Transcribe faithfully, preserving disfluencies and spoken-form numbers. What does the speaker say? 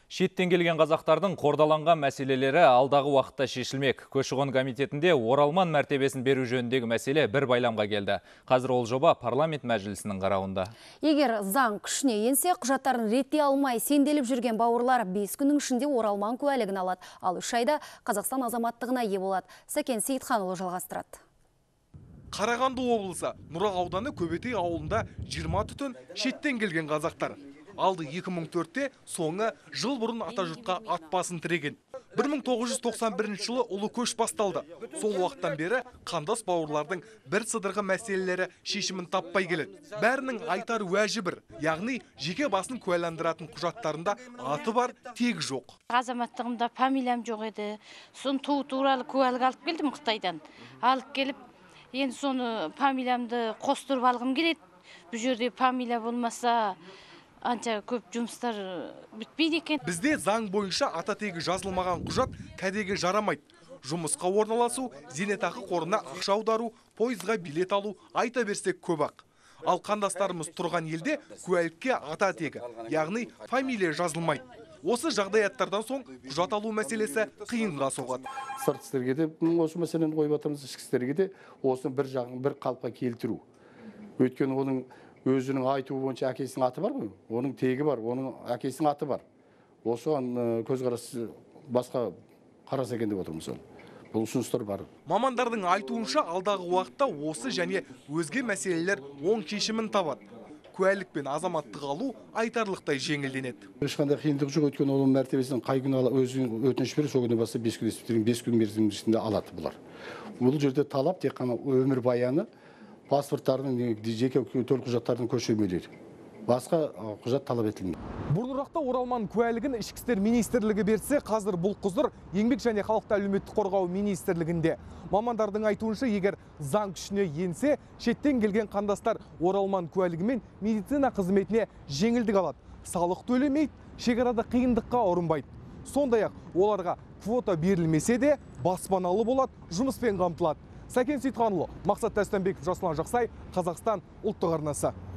Шеттен келген қазақтардың қордаланған мәселелері алдағы уақытта шешілмек. Көші-қон комитетінде оралман мәртебесін беру жөніндегі мәселе бір байламға келді. Қазір ол жоба парламент мәжілісінің қарауында. Егер заң күшіне енсе, құжаттарын реттей алмай сенделіп жүрген бауырлар бес күннің ішінде оралман куәлігін алады. Ал үш айда Қазақстан азаматтығына ие болады. Сәкен Сейітханұлы жалғастырады. Қарағанды облысы Нұра ауданы Көбетей ауылында жиырма түтін шеттен келген қазақтар. Алды екі мың төртте, соңы жыл бұрын атажұртқа ат басын тіреген. бір мың тоғыз жүз тоқсан бірінші жылы ұлы көш басталды. Сол уақыттан бері қандас бауырлардың бір сыдырғы мәселелері шешімін таппай келеді. Бәрінің айтар уәжі бір, яғни жеке басын куәландыратын құжаттарында аты бар, тегі жоқ. Азаматтығымда фамилиям жоқ еді. Сон туу туралы куәлік алып келдім Қытайдан. Алып келіп, енді соны фамилиямды қостырып алғым келеді. Бұл жерде фамилия болмаса анша көп жұмыстар бітпейді екен. Бізде заң бойынша ата тегі жазылмаған құжат кәдеге жарамайды. Жұмысқа орналасу, зейнетақы қорына ақша аудару, пойызға билет алу айта берсек көп ақ. Ал қандастарымыз тұрған елде куәлікке ата тегі, яғни фамилия жазылмайды. Осы жағдаяттардан соң құжат алу мәселесі қиынға соғады. Сырт істерге де осы мәселені қойып жатырмыз, ішкі істерге де осыны бір жағын бір қалыпқа келтіру. Өйткені оның өзінің айтуы бойынша әкесінің аты бар ғой, оның тегі бар, оның әкесінің аты бар. Осыған көзқарас басқа қараса екен деп отырмыз. Бұл ұсыныстар бар. Мамандардың айтуынша алдағы уақытта осы және өзге мәселелер оң шешімін табады. Куәлік пен азаматтық алу айтарлықтай жеңілденеді. Ешқандай қиындық жоқ, өйткені оның мәртебесін қай күні өзінің өтініш беріп, сол күні бастап бес күн есептелген бес күн мерзімінің ішінде алады бұлар. Бұл жерде талап тек қана өмір баяны, паспорттардың, жеке төлқұжаттардың көшірмелері. Басқа құжат талап етілмейді. Бұрынырақта оралман куәлігін ішкі істер министрлігі берсе, қазір бұл құзыр еңбек және халықты әлеуметтік қорғау министрлігінде. Мамандардың айтуынша, егер заң күшіне енсе, шеттен келген қандастар оралман куәлігімен медицина қызметіне жеңілдік алады. Салық төлемейді, шекарада қиындыққа ұрынбайды. Сондай-ақ оларға квота берілмесе де баспаналы болады, жұмыспен қамтылады. Сәкен Сейітханұлы, Мақсат Тәстенбеков, Жасұлан Жақсай, Қазақстан ұлттық арнасы.